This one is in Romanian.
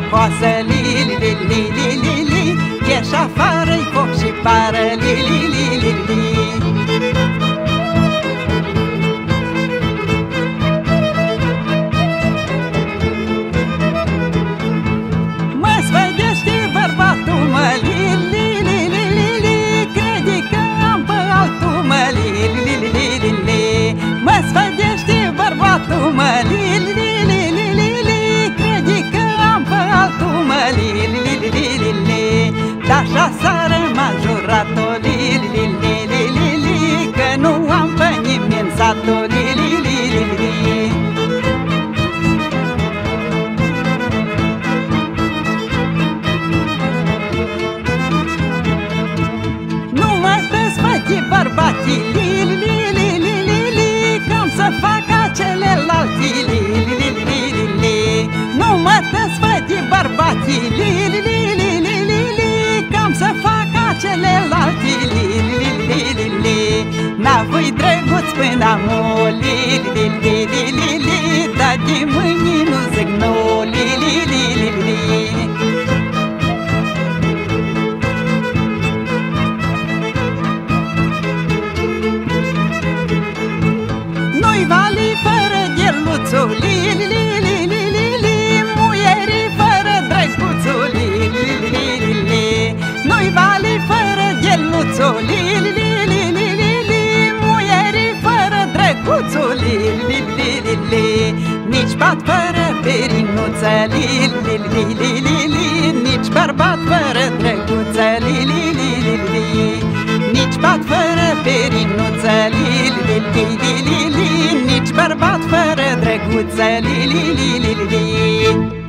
coasă, li li li li li li li. Ieși afară-i foc și pară, li li li li li. Mă sfădește bărbatul, mă, li li li li li li. Crede că am pe altul, mă, li li li li li li. Mă sfădește bărbatul, mă, li li li li li li. Crede că am pe altul, mă, li li li li li li. Așa sară m-a jurat-o, li li li li li li. Că nu am pe nimeni satul, li li li li li. Nu mă desfăchi bărbații, li li li li li li. Cam să fac celelalte, li li li li li li. Nu mă desfăchi bărbații, li li li li li li li. Cam să fac celelalte, li li li li li. N-avui drăguț până amul, li li li li li li. Dar de mâini nu zic nu, li li li li li. Nu-i vali fără gheluțul, li li li li li li li. Muierii fără drăguțul, li li li li li. Nu-i vali fără gheluțul, li li li li li li li. Muierii fără drăguțul, li li li li li. Nici bat fără perinuță, li li li li li li. Nici bărbat fără drăguță, li li li li li. Nici bat fără perinuță, li li li li li li. Nici bărbat fără drăguță, li li li li li.